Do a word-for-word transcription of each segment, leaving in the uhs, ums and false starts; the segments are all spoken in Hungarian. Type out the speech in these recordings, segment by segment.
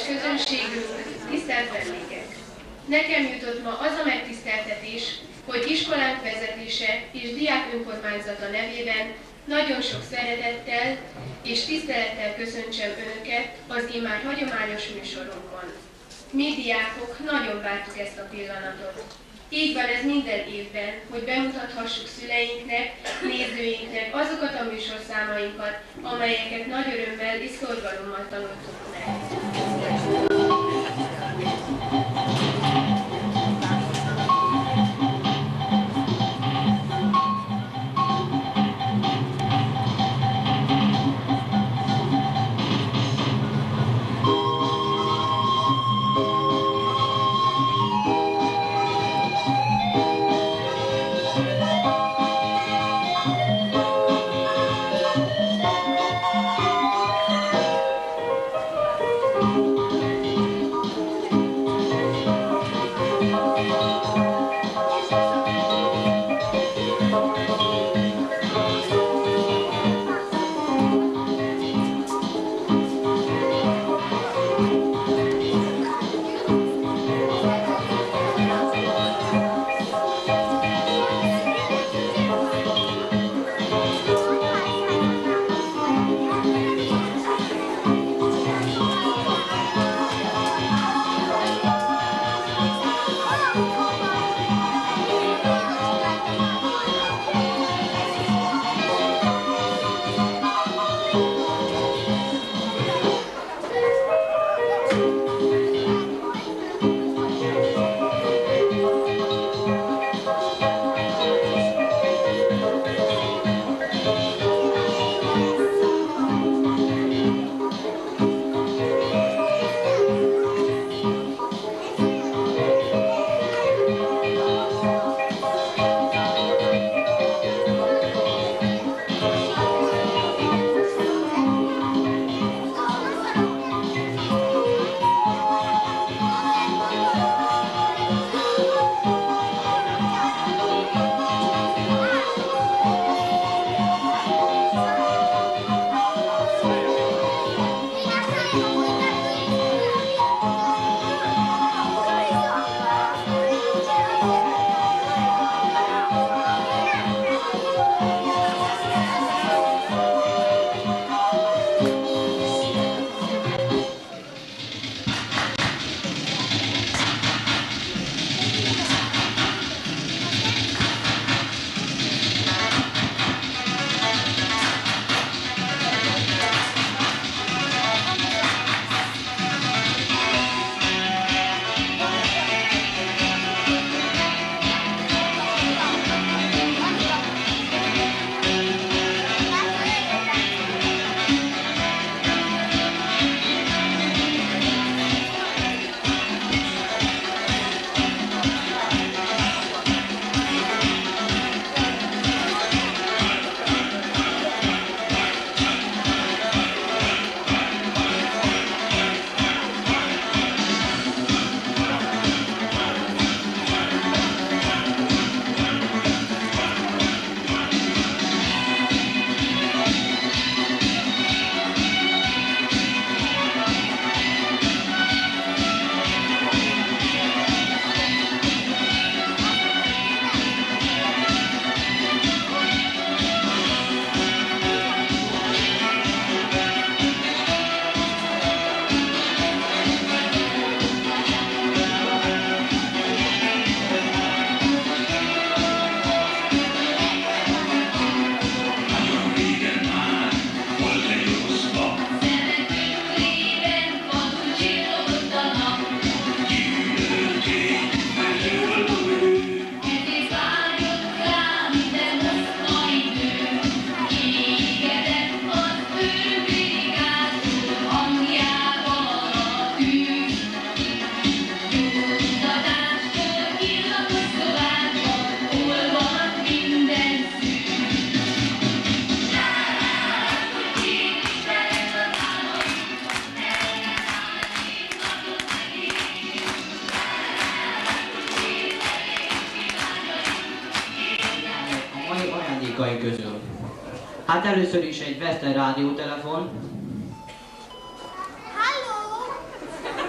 közönségünk, tisztelt vendégek! Nekem jutott ma az a megtiszteltetés, hogy iskolánk vezetése és diák önkormányzata nevében nagyon sok szeretettel és tisztelettel köszöntsem Önöket az immár hagyományos műsorunkon. Mi diákok nagyon vártuk ezt a pillanatot. Így van ez minden évben, hogy bemutathassuk szüleinknek, nézőinknek azokat a műsorszámainkat, amelyeket nagy örömmel és szorgalommal tanultunk meg. ajándékai közül. Hát először is egy Western rádiótelefon. Halló!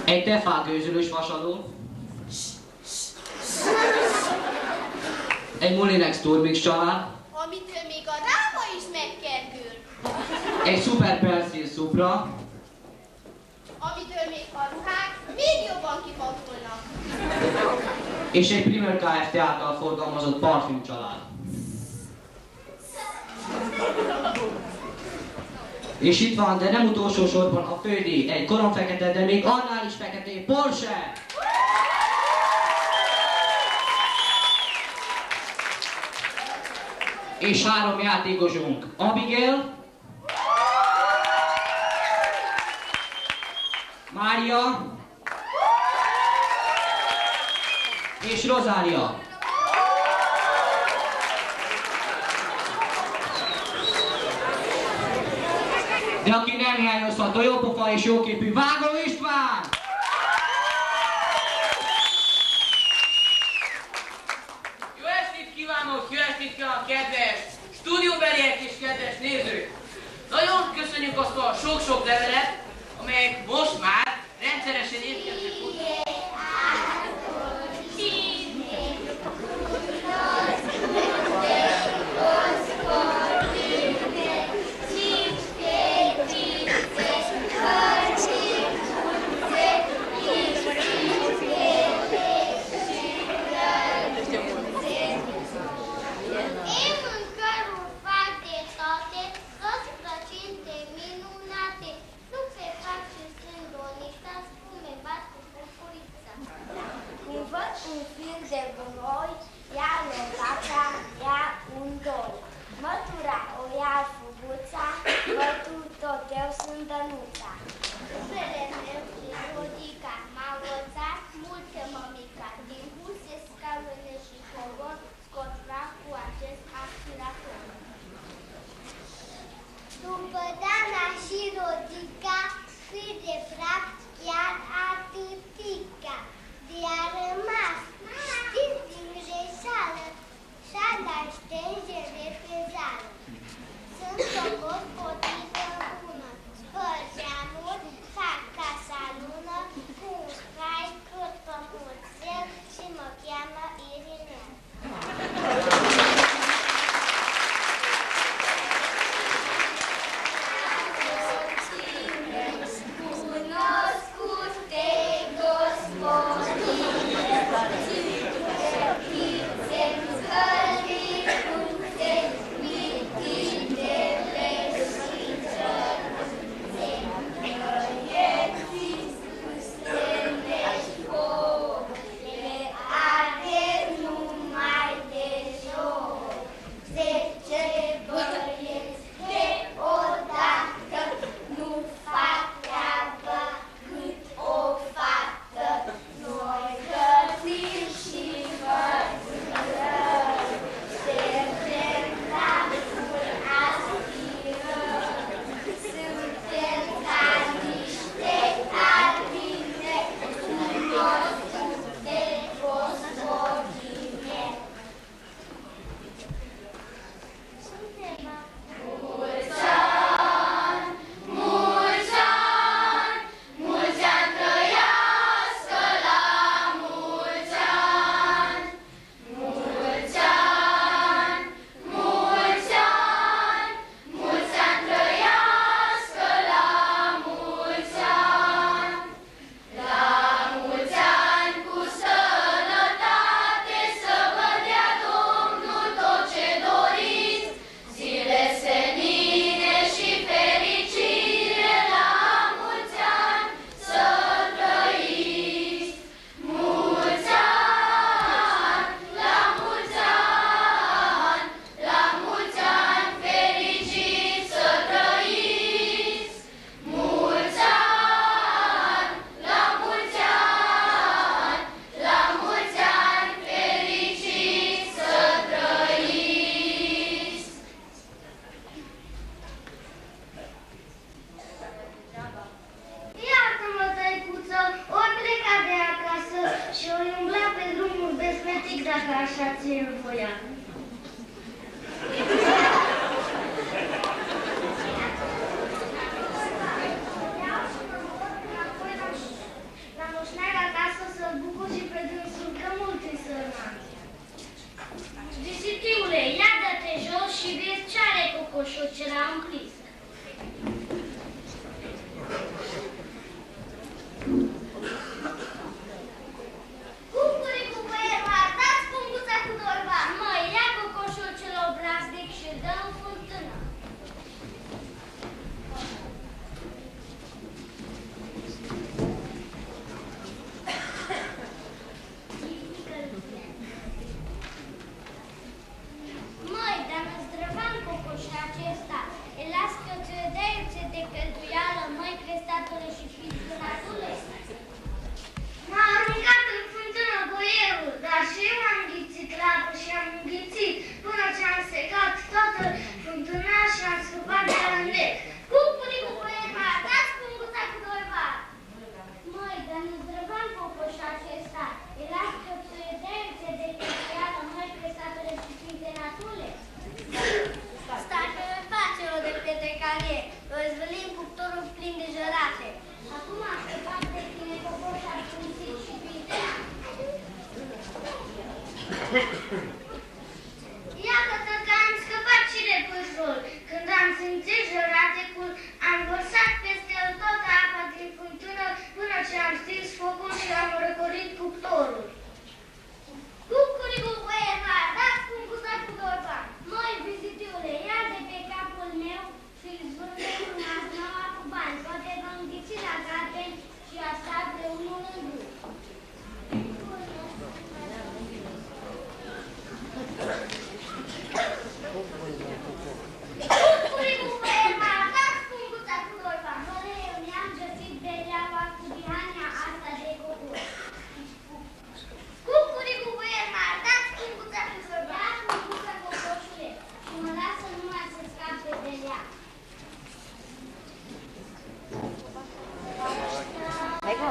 Egy tefálgőzölős vasaló. Egy Molinex Turmix család. Amitől még a ráma is megkergül. Egy szuper perszil szupra. Amitől még a ruhák még jobban kipakolnak. És egy Primer Kft. Által forgalmazott parfüm család. És itt van, de nem utolsó sorban a fődíj, egy koromfekete, de még annál is fekete Porsche! És három játékosunk, Abigail, Mária és Rozália. De aki nem hiányozhat, a jópofa és jóképű Vágó István! Jó estét kívánok, jó estét kívánok, kedves stúdióbeliek és kedves nézők! Nagyon köszönjük azt a sok-sok levelet, amelyek most már rendszeresen érkeznek hozzá. Un fil de gunoi ia lăsața, ia un doi. Mătura o ia fuguța, mătul tot eu sunt Dănuța. Rupele meu și Rodica m-a învățat multe mămica. Din huse, scaune și coron scot praf cu acest aspirator. După Dana și Rodica, fi de praf chiar atâtica. De-a rămas știți din greșeală și-a dat șterge repezală. Sunt o gospodină bună, spăl geamuri, fac casa lună, cu un scai cât pămânțel și mă cheamă Irinel. Iată că am scăpat și de pâșul. Când am simțit jurătecul, am vărsat peste el toată apa din fântână până ce am stins focul și am răcorit cuptorul. Cucuricu, băiețar, dați cum cu sacul dorba. Măi, vizitiule, ia de pe capul meu și-l zvârle cu maznaua cu bani. Poate vă înghiți la galben și asta de unul în grup. Cucuricu, băiețar, dați cum cu sacul dorba. Măi, eu mi-am găsit beleaua cu bihania asta de cocor. Cucuricu, băiețar, dați cum cu sacul dorba. Dați cum cu sacul cocoșule și mă lasă numai să scape belea. Hai, bă!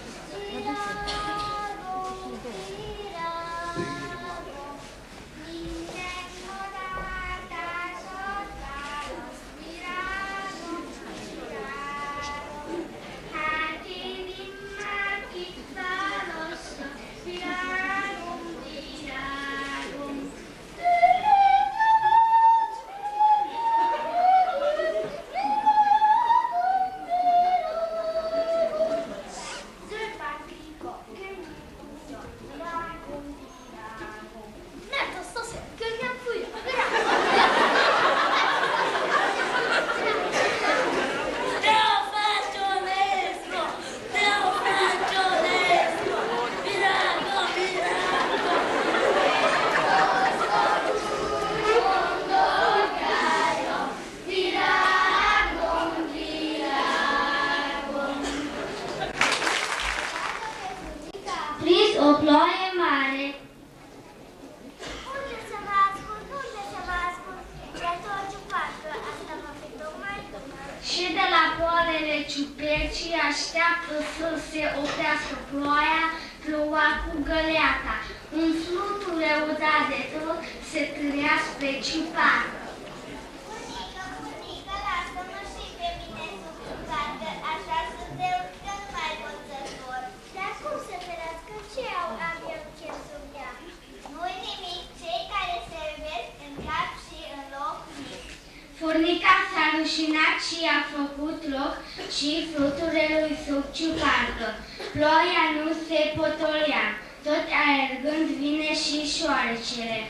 Furnica s-a rușinat și a făcut loc și fluturelui sub ciuparcă. Ploaia nu se potolea, tot aergând vine și șoarecele.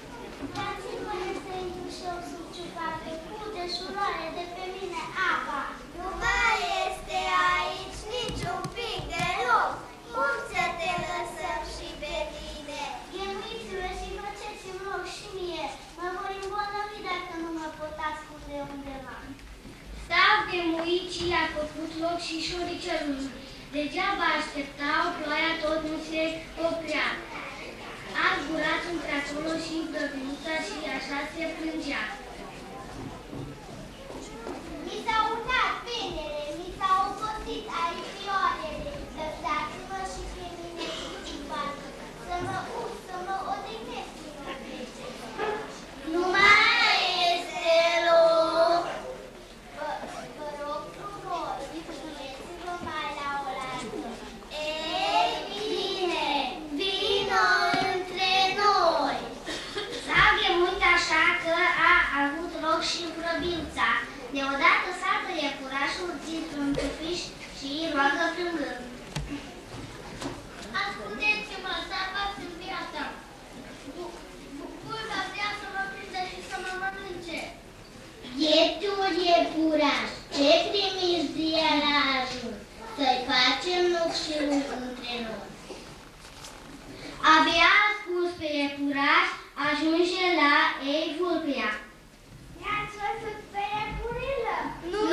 Dați-mi să intru și eu sub ciuparcă, cu deșuroare de pe mine apa. Nu mai este aici niciun pic deloc. Cum să te lăsăm și pe tine? Ghemuiți-vă și faceți-mi loc și mie. Mă voi îmbolnăvi dacă nu mă pot ascunde undeva. S-au ghemuit și i-a făcut loc și șoricelului. Degeaba așteptau, ploaia tot nu se oprea. A zburat într-acolo și vrăbinuța și așa se plângea. Mi s-au urcat penele, mi s-au obosit aripioarele. Lăsați-mă și pe mine sub ciuparcă, să mă ud, să mă odihnesc în obrece. Nu mai este loc. Vă, vă rog frumos, puneți-vă mai la oaltă. Ei bine, vino între noi. S-au ghemuit așa că a avut loc și vrăbinuța. Deodată saltă iepurașul, țin un tufiș și roagă plângând. Ascultați-mă, salvați în viața. Vulpa vrea să mă prindă și să mă mănânce. Bietul iepuraș, ce trimiți de la ajun? Să-i facem loc și între noi. Abia ascuns pe iepuraș, ajunge la ei vulpea. Mi-ați văzut pe iepurilă? Nu!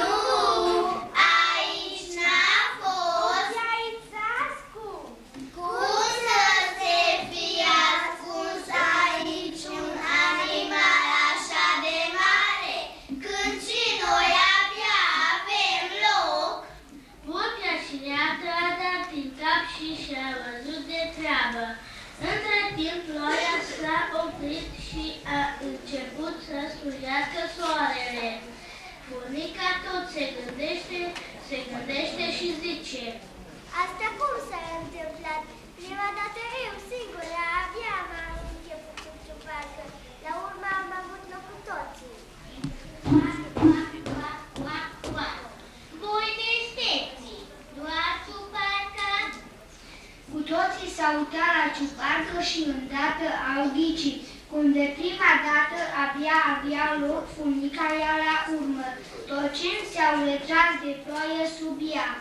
Aici n-a fost. Aici s-a ascuns. Cum să se fie ascuns aici un animal așa de mare, când și noi abia avem loc? Vulpea și leatră a dat din cap și și-a văzut de treabă. Între timp, ploaia s-a oprit și a început să slujească soarele. Furnica tot se gândește, se gândește și zice: Asta cum s-a întâmplat? Prima dată eu singură abia m-am uitat la ciupercă și îndată au ghicit, cum de prima dată abia avea loc funicarea la urmă. Toți s-au retras de ploaie sub ea.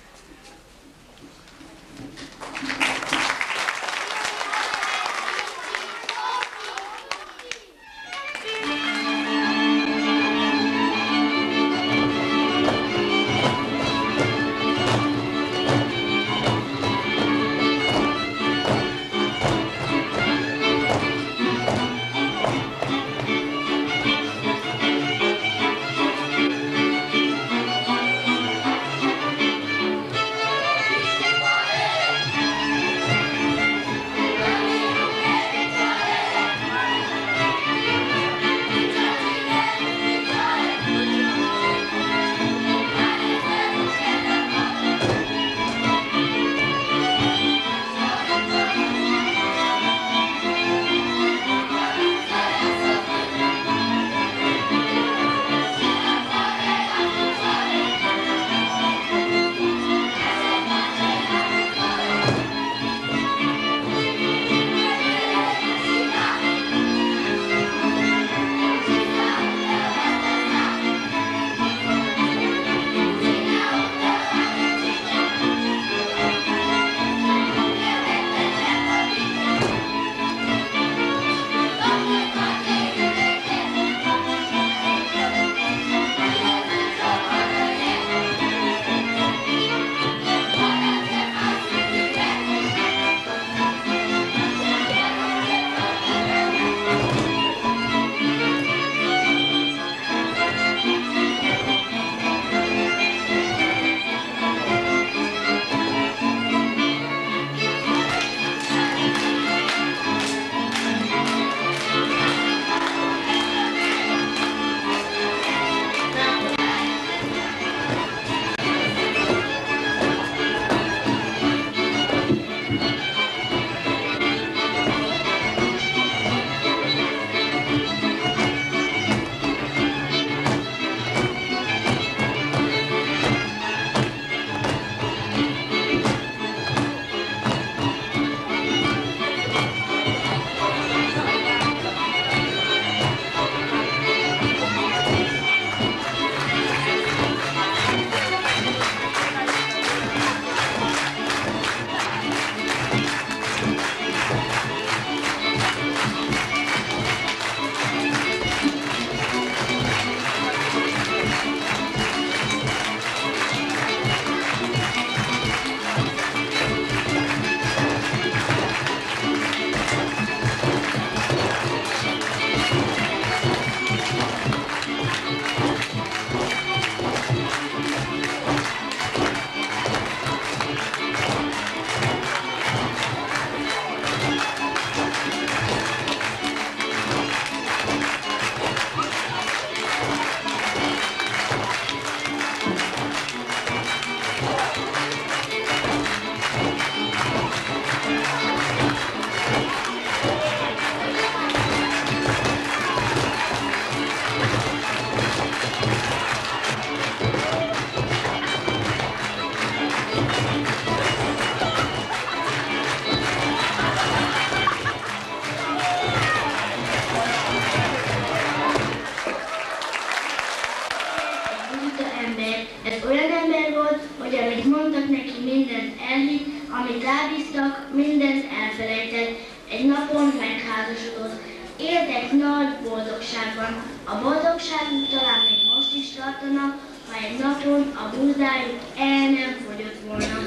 amit rábíztak, mindent elfelejtett, egy napon megházasodott. Éltek nagy boldogságban. A boldogság talán még most is tartana, ha egy napon a búzájuk el nem fogyott volna.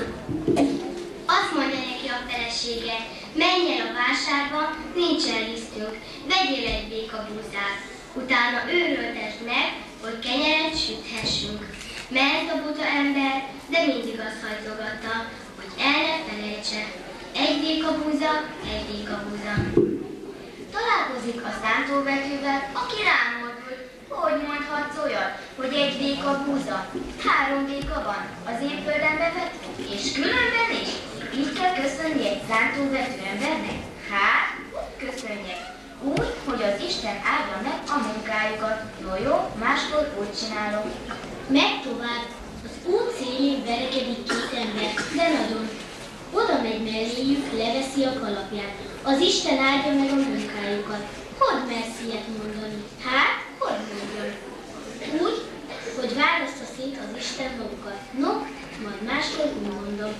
Azt mondja neki a felesége, menj el a vásárba, nincsen lisztünk, vegyél egy béka búzát. Utána őröltesd meg, hogy kenyeret süthessünk. Ment a buta ember, de mindig azt hajtogatta, hogy el ne felejtse. Egy béka búza, egy béka búza. Találkozik a szántóvetővel, aki rámordul. Hogy mondhatsz olyat, hogy egy béka búza? Három béka van, az én földembe vett, és különben is. Így kell köszönni egy szántóvető embernek? Hát, úgy köszönjek. Úgy, hogy az Isten áldja meg a munkájukat. Jó, jó, máskor úgy csinálom. Meg tovább. Az út szélén verekedik két ember, de nagyon. Oda megy mellé, reméljük leveszi a kalapját. Az Isten áldja meg a munkájukat. Hogy mersz ilyet mondani? Hát, hogy mondjam? Úgy, hogy választa szét az Isten magukat. No, majd máskor úgy mondom.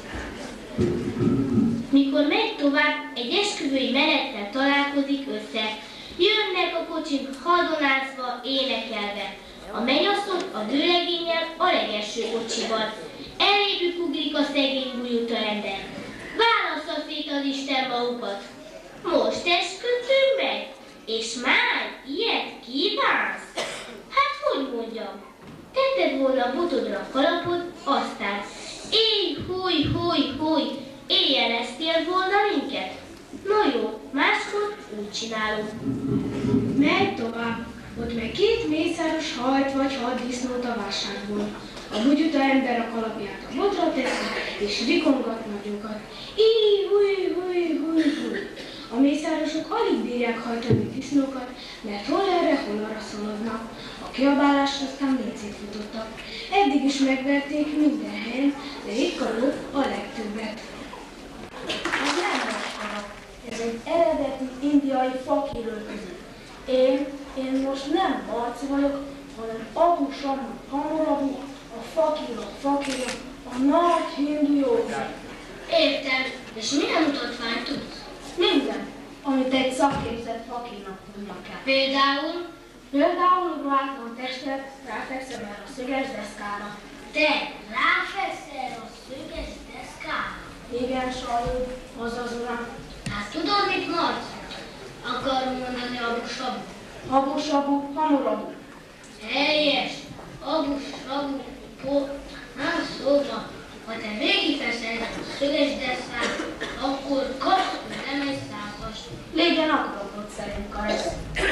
Mikor megy tovább, egy esküvői menettel találkozik össze. Jönnek a kocsink hadonázva, énekelve. A mennyasszony a vőlegénnyel a legelső kocsival. Elébük ugrik a szegény bújulta ember. Válassza szét az Isten magukat. Most esküdtünk meg? És már ilyet kívánsz? Hát hogy mondjam? Tetted volna a botodra a kalapot, aztán éj, húj, húj, húj, éjjeleztél volna minket? No jó, máskor úgy csinálunk. Megy tovább. Ott meg két mészáros hajt vagy hat disznót a vásárból. A bugyuta ember a kalapját a botra teszi, és rikongat nagyokat. Íj, húj, húj, húj, húj. A mészárosok alig bírják hajtani a disznókat, mert hol erre, hol arra szaladnak. A kiabálásra aztán még szétfutottak. Eddig is megverték minden helyen, de itt a ló a legtöbbet. Ez nem mostanap. Ez egy eredeti indiai fakiröltöző. Én, én most nem Marci vagyok, hanem Abu Shamu Hammurabi, a fakírok fakírja, a nagy hindu jógi. Értem, és milyen mutatványt tudsz? Minden, amit egy szakképzett fakírnak tudnak kell. Például? Például ruhátlan testet ráfekszem erre a szöges deszkára. Te ráfeszel a szöges deszkára? Igen, sajnálom, azaz uram. Hát tudod mit, Marci? Akarom mondani Abu Shamu. Abu Shamu Hammurabi. Helyes! Abu Shamu, nem szóval, ha te végigfeszel a szöges deszkát, akkor kapsz nem egy százast. Légyen akaratot szerint, Karesz.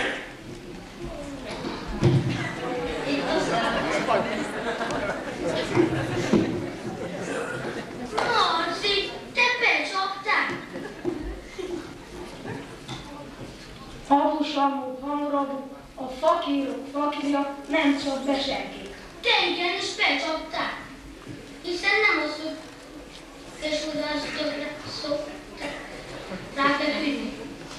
Itt a százas. Marci, te becsaptál? Abu Shamu Hammurabi, a fakírok fakírja nem csap be senkit. Te igenis becsaptál, hiszen nem a szöges udástökre szoktak ráfeküdni.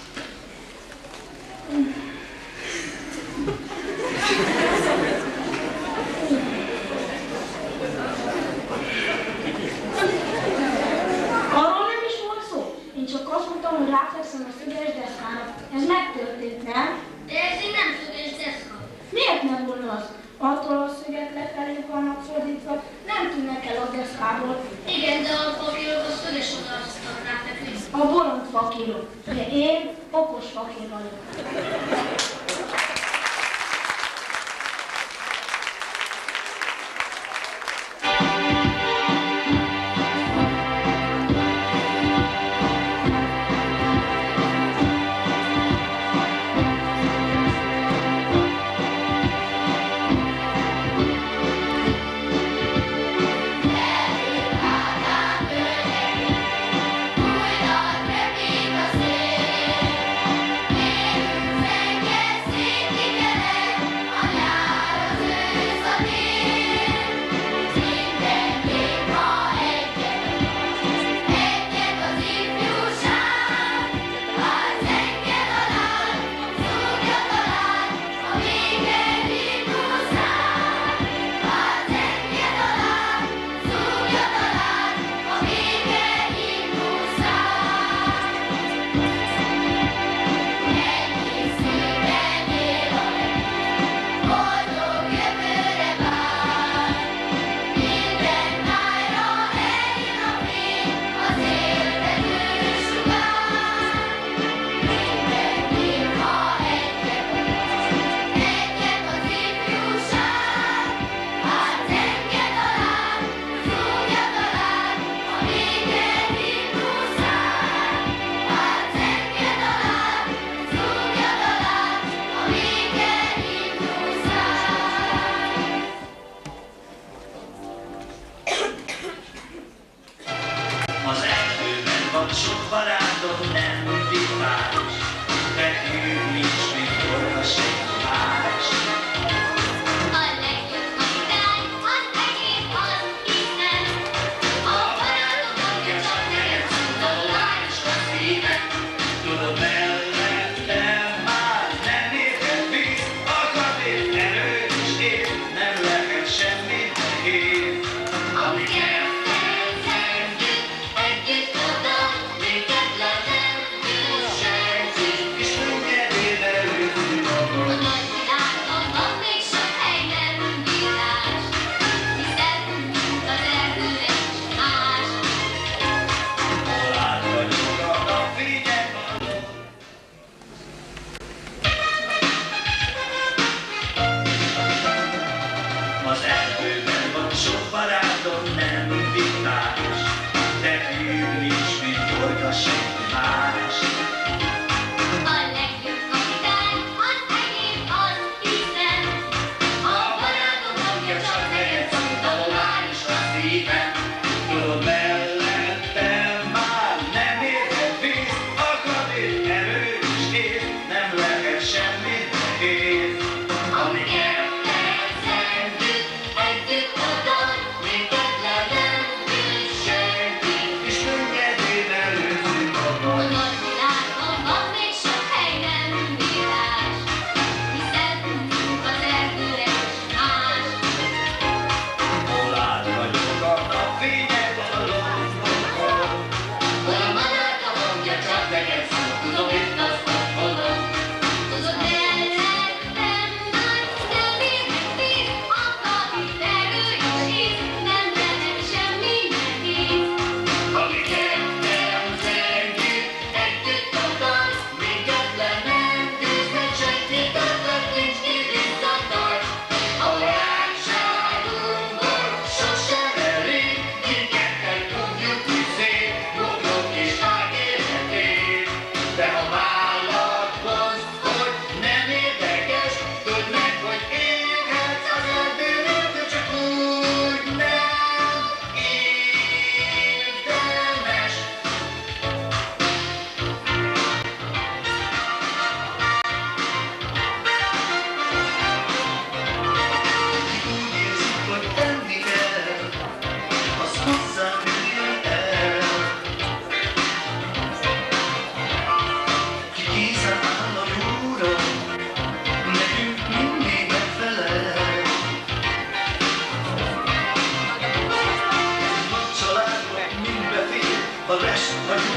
Arról nem is volt szó. Én csak azt mondtam, hogy ráfekszem a szöges deszkára. Ez megtörtént, nem? De ez így nem szöges deszka. Miért nem volna az? Attól a szöget lefelé vannak fordítva, nem tűnnek el a deszkából. Igen, de a fakírok a szöges udástak ráfeküdni. A bolond fakírok. De én okos fakír vagyok. Újra repít a szél, élünk fenn.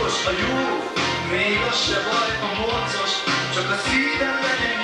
fontos a jó, még az se baj a morcos, csak a szívem legyen